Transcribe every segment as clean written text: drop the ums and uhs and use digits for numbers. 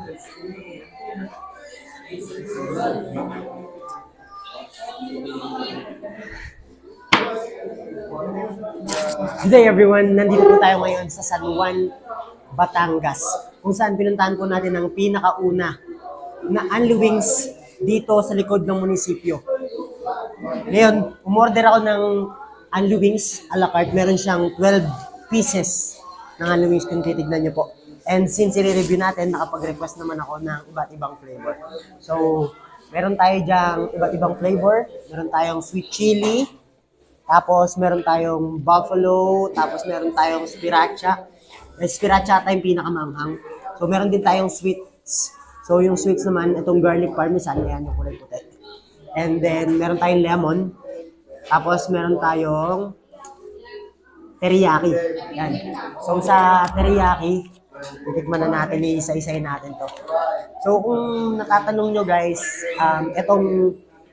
Good day everyone, nandito po tayo ngayon sa San Juan, Batangas, kung saan pinuntahan po natin ang pinakauna na Unli Wings dito sa likod ng munisipyo. Ngayon, umorder ako ng Unli Wings a la carte. Meron siyang 12 pieces ng Unli Wings kung titignan niyo po. And since i-review natin, nakapag-request naman ako ng iba't ibang flavor. So, meron tayo dyang iba't ibang flavor. Meron tayong sweet chili, tapos meron tayong buffalo, tapos meron tayong sriracha. Sriracha ata yung pinakamanghang. So meron din tayong sweets. So yung sweets naman, itong garlic parmesan, yan yung kulay puti. And then meron tayong lemon. Tapos meron tayong teriyaki. Yan. So sa teriyaki, titikman na natin, isa-isahin natin to. So kung natatanong nyo guys, itong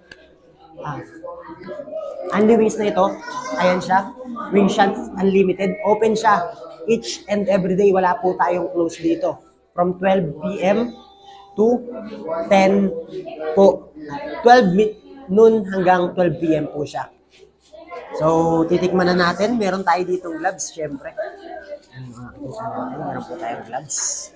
Unli Wings na ito, ayan siya, Wing Shots Unlimited, open siya each and every day, wala po tayong close dito. From 12 p.m. to 10 po, 12 noon hanggang 12 p.m. po siya. So, titikman na natin, meron tayo ditong gloves, syempre. Meron po tayong gloves.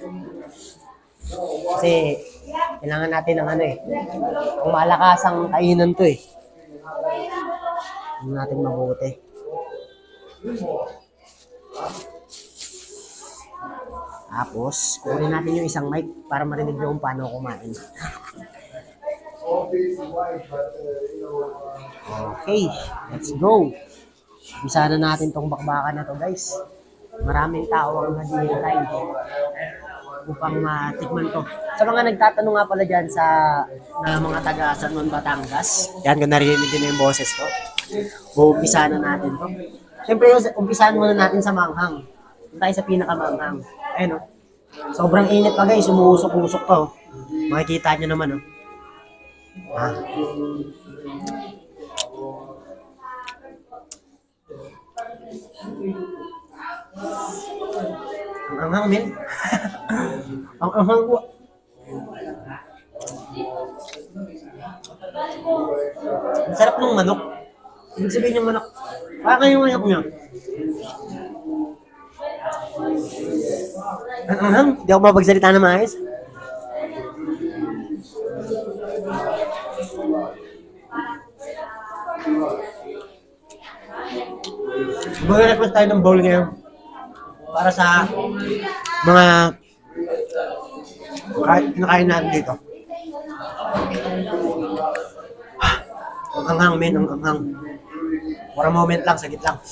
Kasi, kailangan natin ng ano ang malakasang kainan to Hindi natin mabuti. Tapos, kunin natin yung isang mic para marinig nyo kung paano kumain. Okay, let's go. Umpisa na natin tong bakbakan na to guys. Maraming tao ang naghihintay upang matikman to. Sa mga nagtatanong nga pala dyan sa mga taga San Juan, Batangas, yan, kung narinig din yung boses ko. Umpisa na natin to. Siyempre, umpisahan muna natin sa manghang. Tayo sa pinakamanghang. Ayun, sobrang init pa guys, umuusok-usok to. Makikita nyo naman, Ang anghang, men. Ang anghang ko. Ang sarap ng manok. Ibig sabihin yung manok. Parang yung manok niya. Ang anghang. Hindi ako mapagsalita na maayos. Mag-request tayo ng bowl ngayon para sa mga kinakain natin dito. Ang anghang, men, ang anghang. For a moment lang, sagit lang.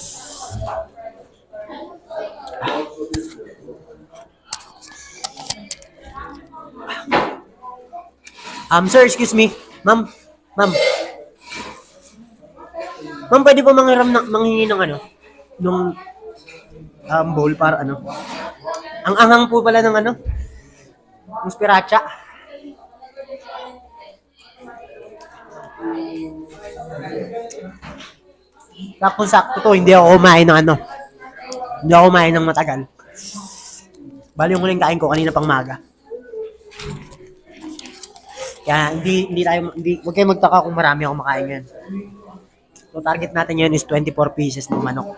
Sir, excuse me. Ma'am. Ma'am, pwede po manghingi ng nung bowl para Ang anghang po pala ng ng sriracha. Sakto to, hindi ako kumain ng Hindi ako kumain ng matagal. Bali yung huling kain ko kanina pang maga. Kaya huwag kayo magtaka kung marami ako makain yan. So target natin yun is 24 pieces ng manok.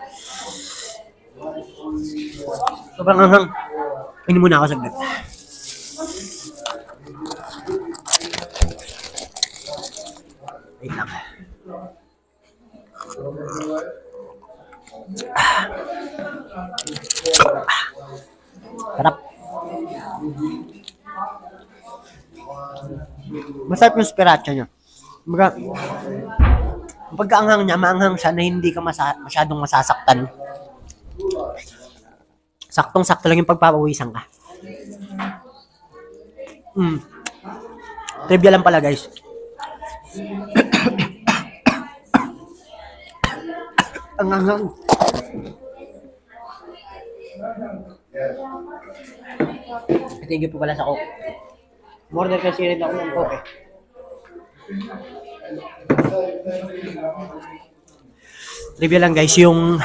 Sobrang anghang. Ini muna ako saglit. Wait lang. Sarap. Masarap yung sriracha niya. Pagkaanghang niya, maanghang siya na hindi ka masyadong masasaktan. Saktong-sakto lang yung pagpapawisan ka. Trivia lang pala guys. Ang anghang. Thank you po pala sa Coke. Order kasi rin ako ng Coke Trivia lang guys, yung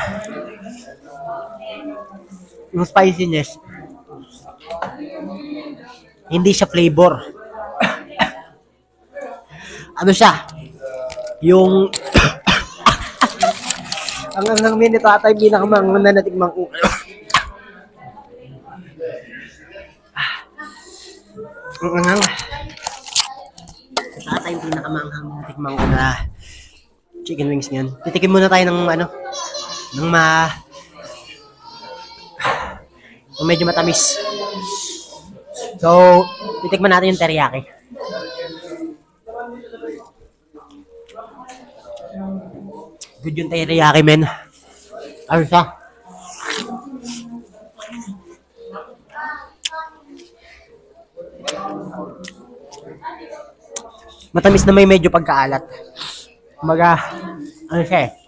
spiciness Hindi siya flavor. Ano siya? Yung ang anghang min ito ata yung pinakamanghang na natikman ko. Ang anghang. Ito ata yung pinakamanghang na natikman ko na chicken wings niyan. Titikim muna tayo ng medyo matamis. So, titikman natin yung teriyaki. Good yung teriyaki, men. Ano siya? Matamis na may medyo pagkaalat. Kumbaga, ano siya eh.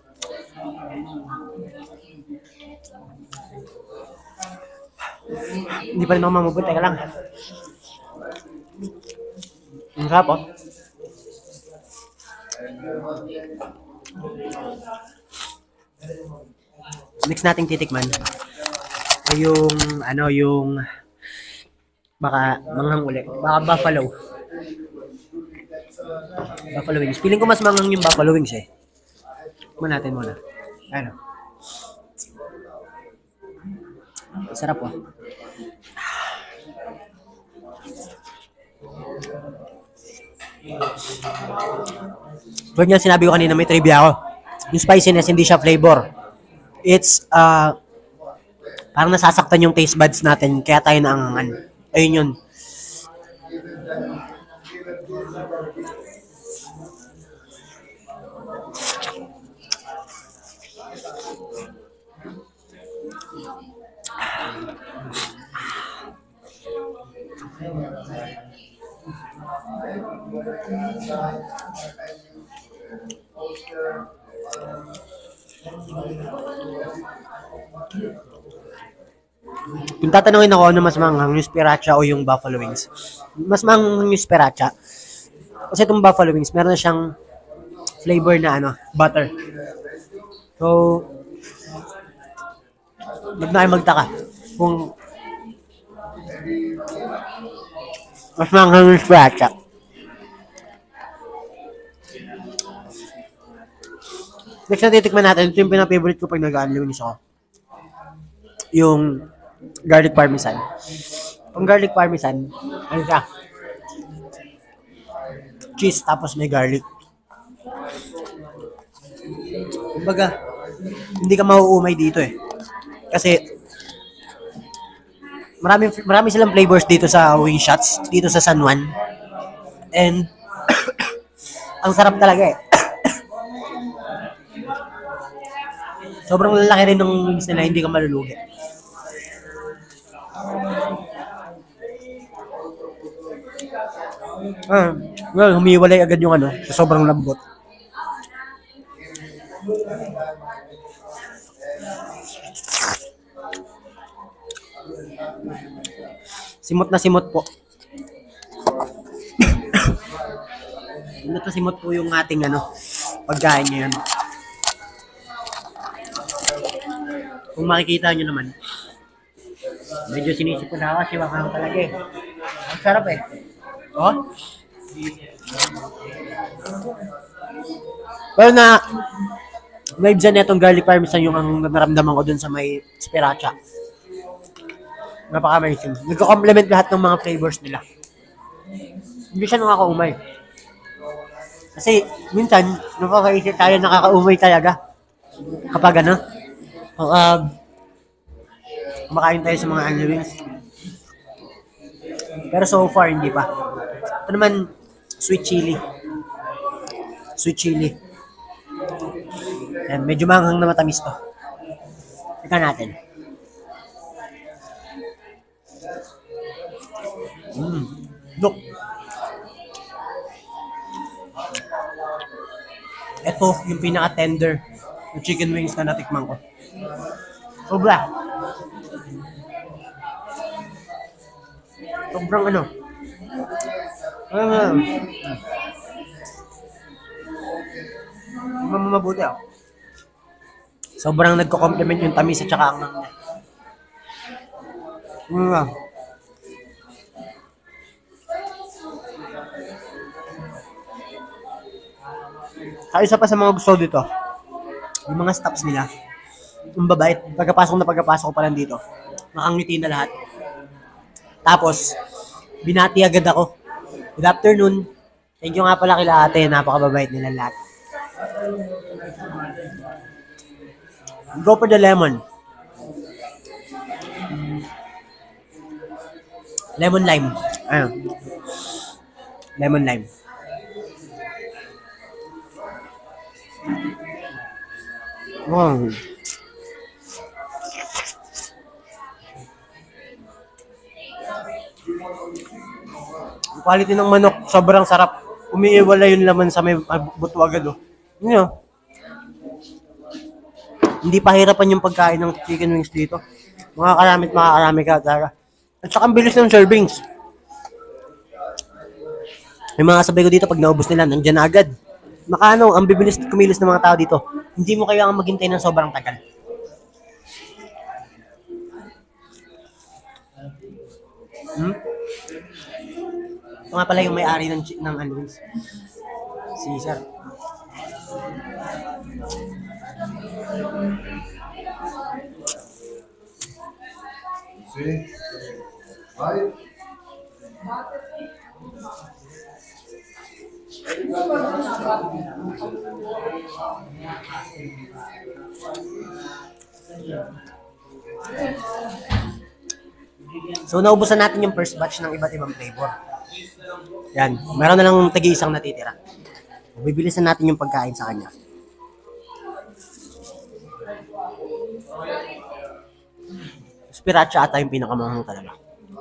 Hindi pa rin ako mamabot. Teka lang. Ang sarap oh. Next nating titikman ay yung baka manghang uli. Baka buffalo wings. Feeling ko mas manghang yung buffalo wings eh. Tikman natin muna. Ano? Sarap oh. Tulad nga sinabi ko kanina, may trivia ako. Yung spiciness, hindi siya flavor. It's, parang nasasaktan yung taste buds natin, kaya tayo naangangan. Ayun yun. Kung tatanungin ako ano mas manghang, yung sriracha o yung buffalo wings, mas manghang yung sriracha. Kasi itong buffalo wings, meron na siyang flavor na butter. So, wag na kayo magtaka kung mas manghang yung sriracha. Next na titikman natin, ito yung pinafavorite ko pag nag-unli wings ako. Yung garlic parmesan. Yung garlic parmesan, ano siya? Cheese tapos may garlic. Kumbaga, hindi ka mauumay dito eh. Kasi marami silang flavors dito sa wing shots, dito sa San Juan. And ang sarap talaga eh. Sobrang lalaki rin ng wings nila, hindi ka malulugi. Well, humiwalay agad yung sa sobrang lambot. Simot na simot po. Simot na simot po yung ating pagkain ngayon. Kung makikita nyo naman, medyo sinisip ko na ako, siwakang talaga eh. Ang sarap eh. Oh? Pero na vibes na itong garlic parmesan yung ang naramdaman ko dun sa may sriracha. Napaka-amazing. Nagko-complement lahat ng mga flavors nila. Hindi siya nakakaumay. Kasi minsan, nakakaisip tayo nakakaumay talaga. Kapag kumakain tayo sa mga unli wings. Pero so far, hindi pa. Ito naman, sweet chili. Sweet chili. Ayan, medyo manghang na matamis to. Tika natin. Look. Ito, yung pinaka-tender yung chicken wings na natikman ko. Sobra. Sobrang mabuti ako. Sobrang nagko-complement yung tamis at saka ang Kaya isa pa sa mga gusto dito, yung mga staffs nila, yung babait, pagkapasok ko pa lang dito, nakangiti na lahat. Tapos, binati agad ako. Good afternoon. Thank you nga pala kila ate, napakababait nila lahat. Go for the lemon. Lemon lime. Ayun. Lemon lime. Wow. Ang quality ng manok, sobrang sarap. Umiiwala yung laman sa may buto agad, oh. Yun, oh. Hindi pahirapan yung pagkain ng chicken wings dito. Makakarami ka talaga. At saka ang bilis ng servings. Yung mga sabay ko dito, pag naubos nila, nandyan na agad. Ang bibilis kumilos ng mga tao dito. Hindi mo kailangan maghintay ng sobrang tagal. Ito nga pala yung may-ari ng Always. Si Sir. So, naubusan natin yung first batch ng iba't ibang flavor. Yan. Meron na lang tagi-isang natitira. Bibilisan natin yung pagkain sa kanya. Sriracha ata yung pinakamanghang talaga.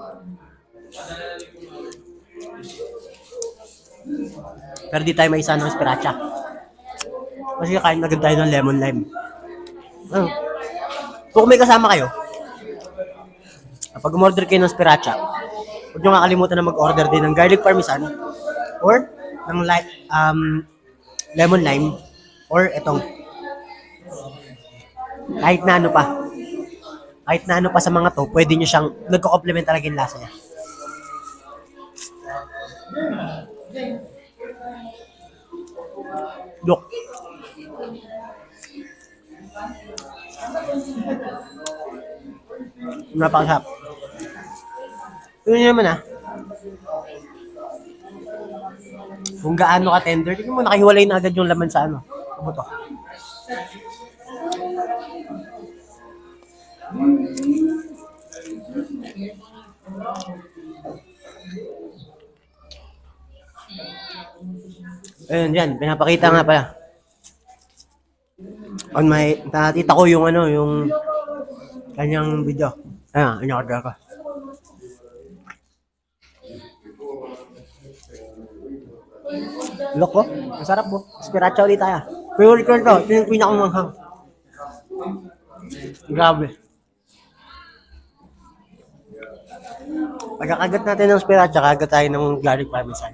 Pero di tayo may isa ng sriracha. Kasi kain agad tayo ng lemon lime. Kung may kasama kayo, kapag umorder kayo ng sriracha, huwag nyo kakalimutan na mag-order din ng garlic parmesan or ng lemon lime or itong kahit na ano pa sa mga to, pwede nyo siyang nagko-complement talaga yung lasa niya. Look. Napakasarap. Tignan nyo naman kung gaano ka tender. Tignan mo, nakahiwalay na agad yung laman sa sa buto. Ayun, yan. Pinapakita nga pala. Nakita ko yung yung kanyang video. Ayan, in-order ko. Look ko, ang sarap po. Sriracha ulit tayo. Favorite ko ito. Ito yung pinakamanghang. Grabe. Pagkakagat natin ng sriracha, kagat tayo ng garlic parmesan.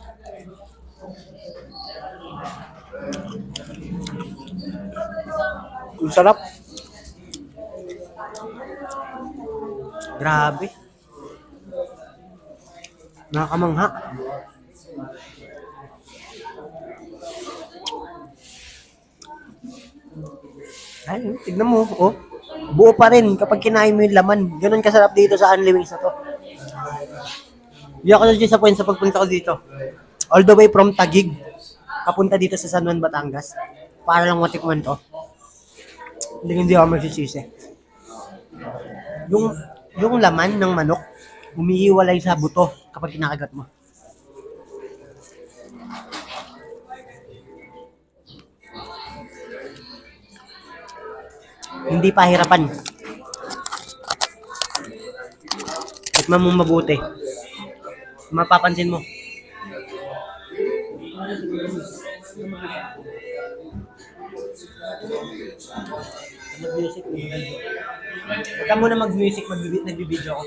Ang sarap. Grabe. Nakakamangha. Ay, tignan mo, oh. Buo pa rin kapag kinain mo yung laman. Ganun kasarap dito sa Unli Wings na to. Hindi ako na-disappoint sa pagpunta ko dito. All the way from Taguig, papunta dito sa San Juan, Batangas. Para lang matikman to. Hindi ako magsisisi. Yung laman ng manok, umihiwalay sa buto kapag kinakagat mo. Hindi pahirapan. Tikman mong mabuti. Mapapansin mo. Mag-music, huwag ka muna mag-music, nagbibideo ako.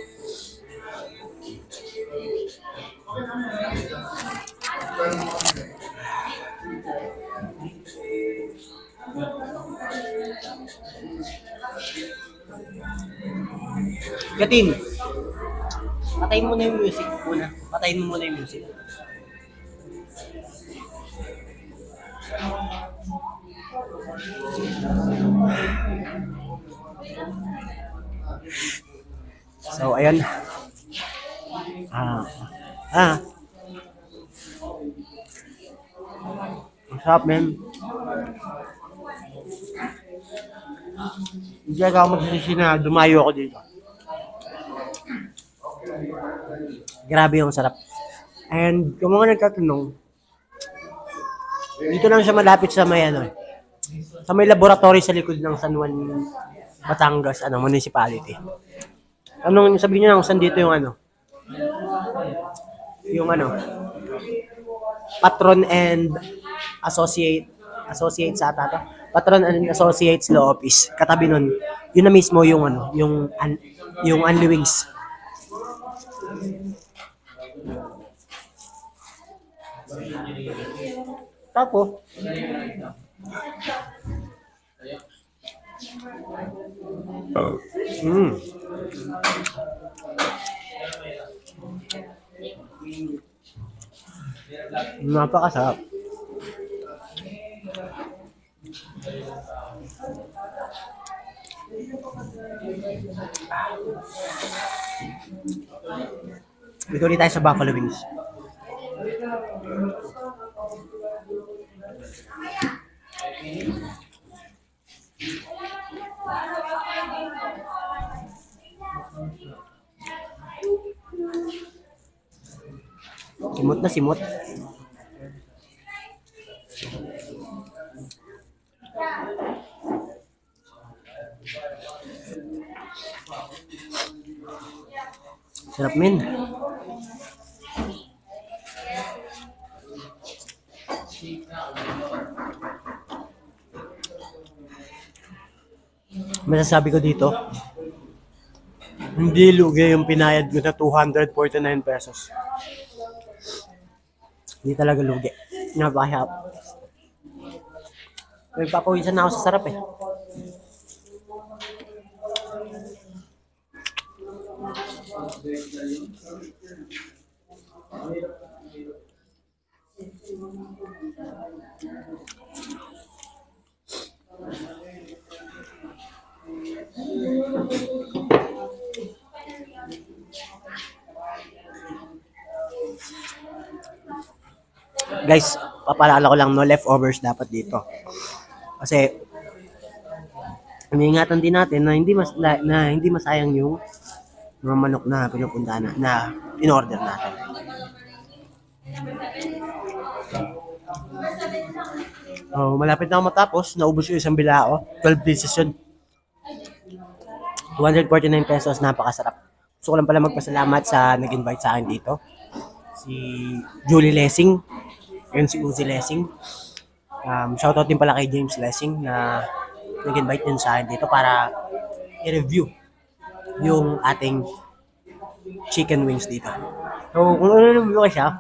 Gatin, patayin mo na yung music muna. Patayin mo muna yung music. So, ayun. Ah, ah, ang sarap, men. Hindi ako magsisisi na dumayo ako dito. Grabe yung sarap. And kung mga nagtatanong, dito lang siya malapit sa may ano, sa may laboratory sa likod ng San Juan, Batangas, municipality. Anong sabihin niyo na kung saan dito yung patron and associate sa ata to. Patron and Associates Law Office. Katabi nun, yun na mismo yung yung Unli Wings. Tapos, napakasarap. Dito ulit tayo sa Buffalo Wings. Simot na simot. Sarap, men. Masasabi ko dito, hindi lugi yung pinayad ko na 249 pesos. Hindi talaga lugi. Napakahirap. Nagpapawisan na ako sa sarap eh. Guys, papaalala ko lang, no leftovers dapat dito. Kasi iniingatan din natin na hindi masayang yung mga manok na pinupunta na in-order natin. Malapit na ako matapos, naubos yung isang bilao, 12 pieces yun. 249 pesos, napakasarap. Gusto ko lang pala magpasalamat sa nag-invite sa akin dito. Si Julie Lessing, yun si Uzi Lessing. Shoutout din pala kay James Lessing na nag-invite din sa akin dito para i-review yung ating chicken wings dito. So, kung ano ko siya,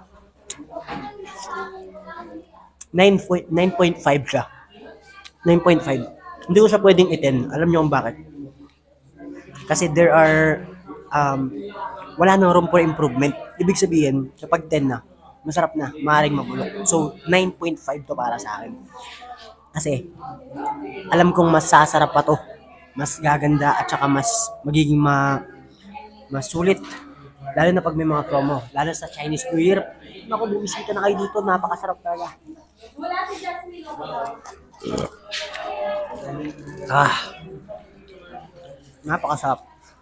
9.5 siya. 9.5. Hindi ko siya pwedeng i-10. Alam niyo kung bakit? Kasi there are wala nang room for improvement. Ibig sabihin, kapag 10 na, masarap na, maaaring mabulok. So, 9.5 to para sa akin. Kasi, alam kong mas sasarap pa to. Mas gaganda at saka mas magiging mas sulit. Lalo na pag may mga promo. Lalo sa Chinese New Year. Naku, bumisita na kayo dito. Napakasarap talaga. Napakasarap.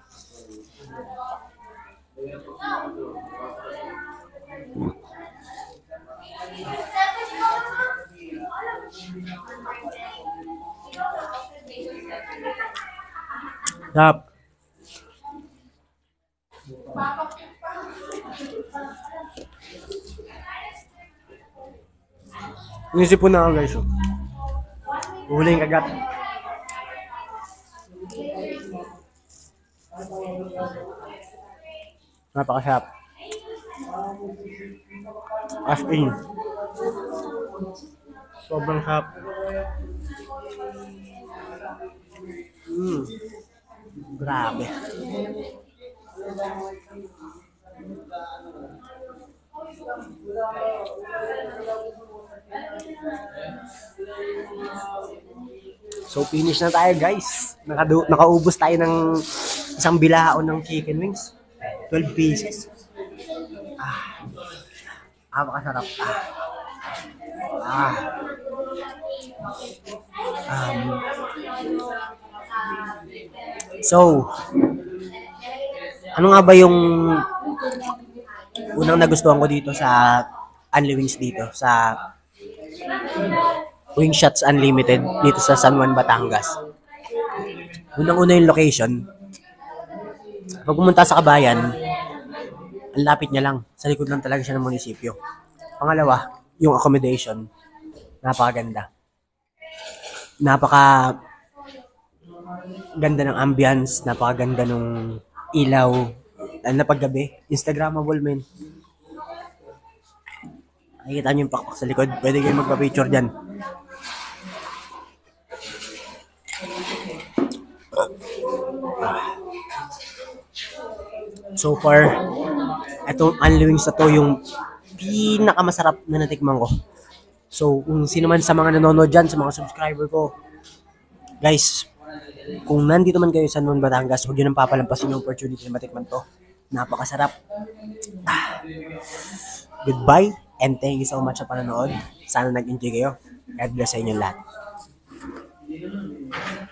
Sarap. Inisip po na ako guys. Huling kagat. Napakasarap. As in. Sobrang sarap. Grabe. So, finish na tayo, guys. Nakaubos tayo ng isang bilaon ng chicken wings. 12 pieces. Makasarap. Um, so, ano nga ba yung unang nagustuhan ko dito sa Unli Wings dito sa Wing Shots Unlimited dito sa San Juan, Batangas. Unang-una yung location. Pag pumunta sa Kabayan, ang lapit niya lang. Sa likod lang talaga siya ng munisipyo. Pangalawa, yung accommodation. Napakaganda. Napaka ganda ng ambience, napakaganda ng ilaw, lalo na paggabi. Instagrammable, men. Nakikita niyo yung pakpak sa likod. Pwede kayo magpa-picture dyan. So far, itong Unli Wings na to yung pinakamasarap na natikman ko. So, kung sino man sa mga nanonood dyan, sa mga subscriber ko, guys, kung nandito man kayo sa San Juan, Batangas, huwag yun ang papalampasin yung opportunity na matikman to. Napakasarap. Goodbye, and thank you so much sa panonood. Sana nag-enjoy kayo. God bless sa inyo lahat.